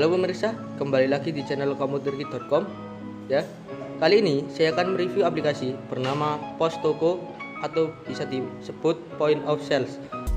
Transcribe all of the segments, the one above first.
Halo pemirsa, kembali lagi di channel komuterki.com ya. Kali ini saya akan mereview aplikasi bernama Pos Toko atau bisa disebut Point of Sales.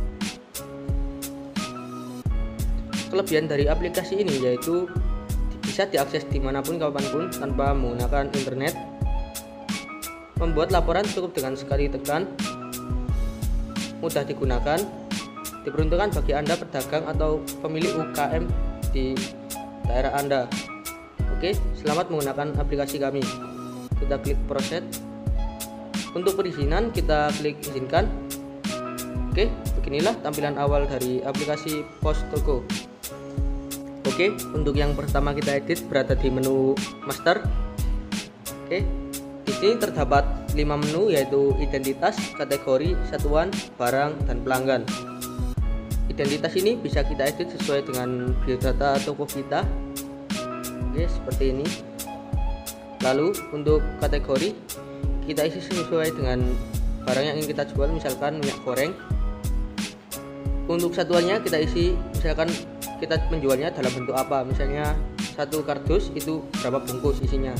Kelebihan dari aplikasi ini yaitu bisa diakses dimanapun kapanpun tanpa menggunakan internet. Membuat laporan cukup dengan sekali tekan, mudah digunakan, diperuntukkan bagi Anda pedagang atau pemilik UKM di daerah Anda. Oke, selamat menggunakan aplikasi kami. Kita klik proses. Untuk perizinan kita klik izinkan. Oke, beginilah tampilan awal dari aplikasi Pos Toko. Oke, untuk yang pertama kita edit berada di menu master. Oke, di sini terdapat 5 menu yaitu identitas, kategori, satuan, barang, dan pelanggan. Identitas ini bisa kita edit sesuai dengan biodata toko kita. Oke, seperti ini. Lalu untuk kategori kita isi sesuai dengan barang yang ingin kita jual, misalkan minyak goreng. Untuk satuannya kita isi misalkan kita menjualnya dalam bentuk apa, misalnya satu kardus itu berapa bungkus isinya.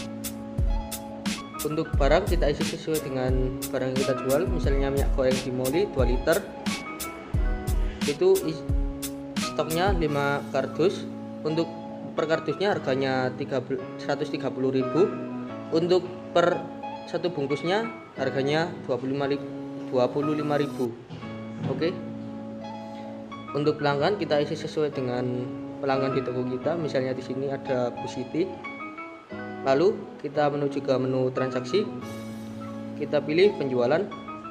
Untuk barang kita isi sesuai dengan barang yang kita jual, misalnya minyak goreng Bimoli 2 liter itu stoknya 5 kardus. Untuk per kardusnya harganya 130.000. Untuk per satu bungkusnya harganya 25.000. Oke. Untuk pelanggan kita isi sesuai dengan pelanggan di toko kita, misalnya di sini ada Bu Siti. Lalu kita menuju ke menu transaksi. Kita pilih penjualan.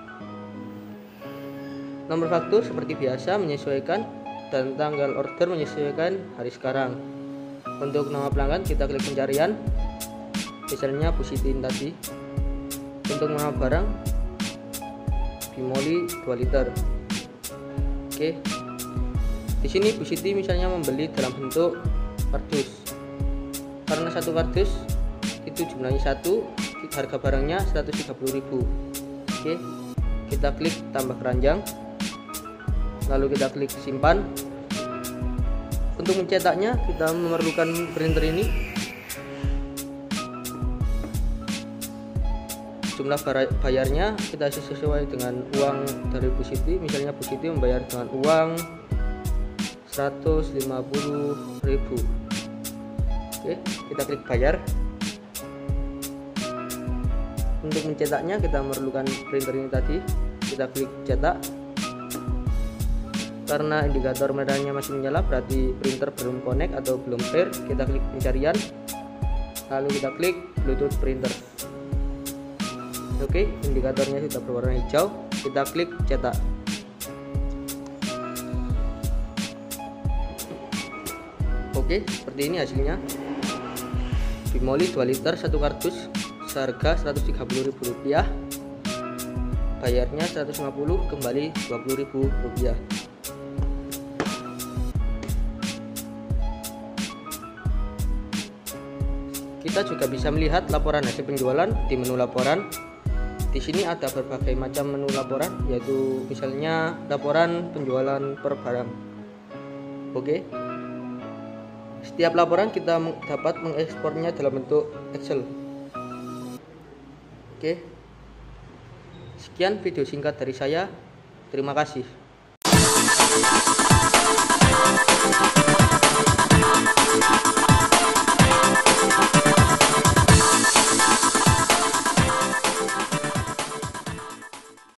Nomor faktur seperti biasa menyesuaikan, dan tanggal order menyesuaikan hari sekarang. Untuk nama pelanggan kita klik pencarian, misalnya Bu Siti tadi. Untuk nama barang Bimoli 2 liter. Oke. Di sini Bu Siti misalnya membeli dalam bentuk kardus. Karena satu kardus itu jumlahnya 1, harga barangnya 130.000. Oke. Kita klik tambah keranjang. Lalu kita klik simpan. Untuk mencetaknya kita memerlukan printer ini. Jumlah bayarnya kita sesuai dengan uang dari Bu Siti. Misalnya Bu Siti membayar dengan uang 150.000. Oke, kita klik bayar. Untuk mencetaknya kita memerlukan printer ini tadi. Kita klik cetak. Karena indikator merahnya masih menyala berarti printer belum connect atau belum pair. Kita klik pencarian, lalu kita klik Bluetooth printer. Oke, indikatornya sudah berwarna hijau. Kita klik cetak. Oke, seperti ini hasilnya. Bimoli 2 liter 1 kardus seharga Rp130.000. Bayarnya 150, kembali Rp20.000. Kita juga bisa melihat laporan hasil penjualan di menu laporan. Di sini ada berbagai macam menu laporan, yaitu misalnya laporan penjualan per barang. Oke. Setiap laporan kita dapat mengekspornya dalam bentuk Excel. Oke. Sekian video singkat dari saya. Terima kasih.